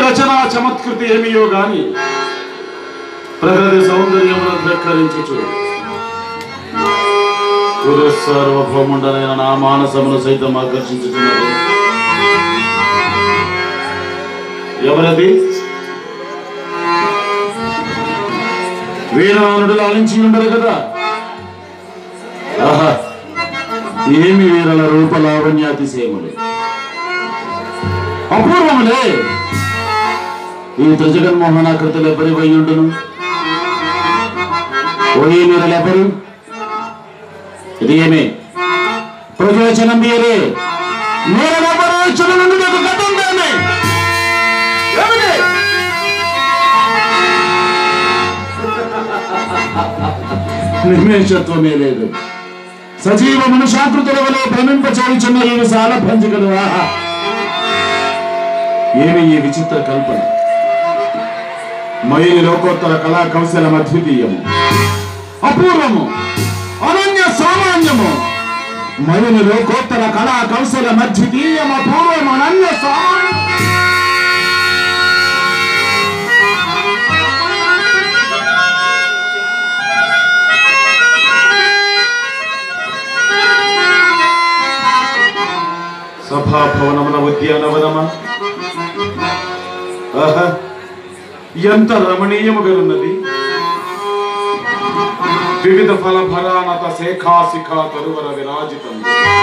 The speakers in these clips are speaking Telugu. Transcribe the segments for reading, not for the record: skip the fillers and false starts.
రచనా చమత్కృతి ఏమియో గాని ప్రకృతి సౌందర్యములను ధిక్కరించుచు సార్వభౌముండనైన నా మానసమును సైతం ఆకర్షించుతున్నది. ఎవరది? వీరనానుడు లాలించి ఉండరు కదా. ఆహా, ఏమి వీరల రూప లావణ్యాతిశయములు అపూర్వములే. ఈ త్రిజగన్మోహనాకృతులు ఎవరి వయ్యుండును? ఓయి మీరలెవరు? ఇది ఏమి ప్రయోజనం మీరే? మీరెవరు? చులనుండి మీకు గతం ఏమి? నిర్మేషత్వమే లేదు. సజీవ మనుషాకృతుల వలె భ్రమింపచేయుచున్న ఈ విశాల భంజికలు. ఆహా, ఏమి ఈ విచిత్ర కల్పన! మయి లోకోత్తర కళా కౌశలం అద్వితీయము, అపూర్వము, అనన్య సామాన్యము. మయుని లోకోత్తర కళా కౌశలం అద్వితీయం, అపూర్వం, అనన్య సామాన్యం. సభాభవనమున ఉద్యానవనమా? ఆహా, ఎంత రమణీయముగా ఉన్నది. వివిధ ఫలభరానత శేఖాశిఖా తరువర విరాజితం,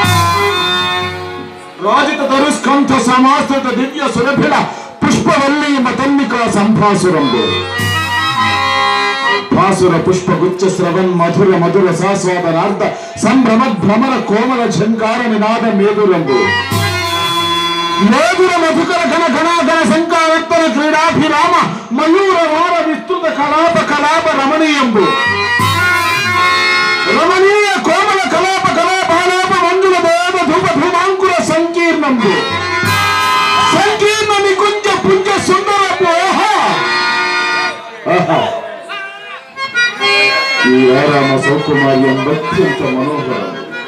రాజిత తరుస్కంఠ సమాశ్రిత దివ్య సురభిల పుష్పవల్లీ మతన్నికా సంభాసురంబు. భాసుర పుష్పగుచ్చ శ్రవన్ మధుర మధుర సాస్వాదనార్థ సంభ్రమ భ్రమర కోమల ఝంకార నినాద మేదురంబు. మేదుర మధుకర ఘన ఘనాఘన శంకావర్తన క్రీడాభిరామ మయూర వార విస్తృత కలాప కలాప రమణీయంబు. రమణీయ కోమల కలాప కలాపాలాప మంజుల దేవ ధూప ధూమాంకుర సంకీర్ణంబు. సంకీర్ణ నికుంజ పుంజ సుందరపు. ఈ ఆరామ సౌకుమార్యం అత్యంత మనోహరం.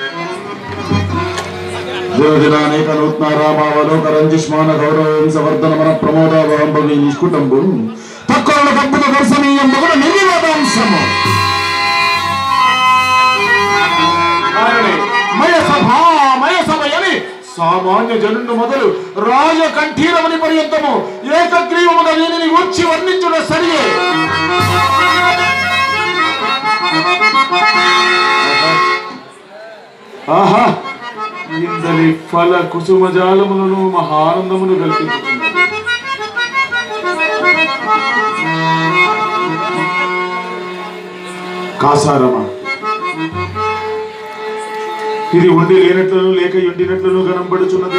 దినదినానేక నూత్న రామావలోక రంజిష్మాన గౌరవం సవర్ధన మన ప్రమోదావహం భవి నిష్కుటంబు తక్కువ కప్పుల దర్శనీయం కూడా నిర్వివాదాంశము. మయసభయని సామాన్య జనుడు మొదలు రాజకంఠీరమని పర్యంతము ఏకగ్రీవముగా దీనిని వచ్చి వర్ణించుట సరియే. ఆహా, ఇందలి ఫల కుసుమజాలములను మహానందమును కల్పించుతుంది. కాసారమా, ఇది ఉండి లేనట్లను లేక ఎండినట్లను కనబడుచున్నది.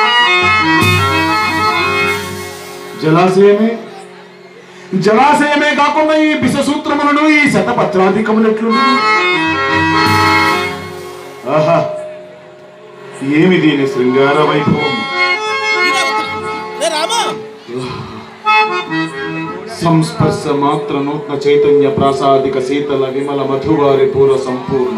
జలాశయమే కాకుండా ఈ బిససూత్రములను ఈ శతపత్రాధికములెట్లు. ఆహా, ఏమి దీని శృంగార వైభవం! సంస్పర్శ మాత్ర నూత్న చైతన్య ప్రాసాదిక శీతల విమల మధువారి పూర్వ సంపూర్ణ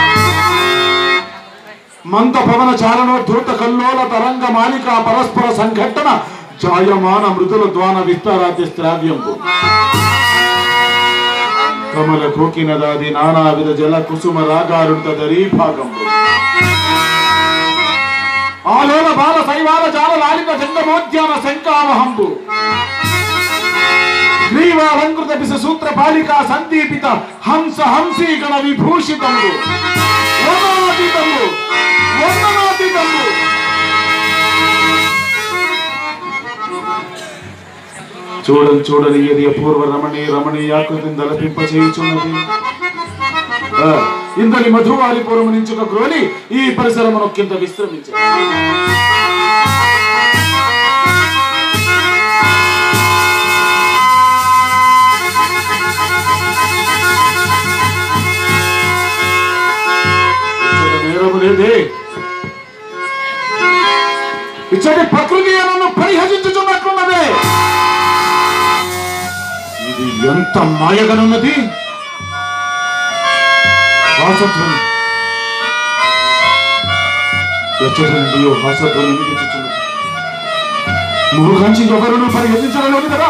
మంత పవన చాలనోద్ధృత కల్లోల తరంగ మాలిక పరస్పర సంఘటన జాయమాన మృదుల ద్వాన విస్తారాతి శ్రావ్యంపు. కమల కోకినదాది నానావిధ జల కుసుమ రాగారుంత దరీభాగంపు. ఆలోల బాల శైవాల జాల లాలిత జంగమోద్యాన శంకావహంబు. గ్రీవాలంకృత బిస సూత్ర బాలికా సందీపిత హంస హంసీగణ విభూషితంబు. వర్ణనాతీతంబు, వర్ణనాతీతంబు. చూడని ఇది అపూర్వ రమణీయాకృతిని దలపింప చేయుచున్నది. ఇంతని మధువారిపురము నుంచి ఒక గ్రోలి ఈ పరిసరమును కింద విశ్రమించారు. నేరము లేదే. ఇచ్చటి ప్రకృతి నన్ను పరిహసించుచున్నట్లున్నదే. ఇది ఎంత మాయగనున్నది! హాసధ్వని ఎచ్చటి నుండి హాసధ్వని వినిపించుచున్నది. నువ్వు కంచి ఎవరు పరిగెత్తించడం కదా.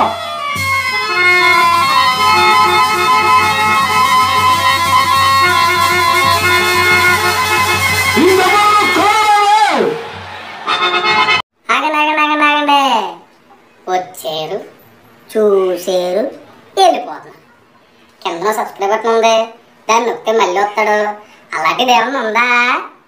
వచ్చారు, చూసారు, వెళ్ళిపోతున్నారు. కింద సబ్స్క్రైబ్ బటన్ ఉంది, దాన్ని నొక్కితే మళ్ళీ వస్తాడు. అలాంటిది ఏమన్నా ఉందా?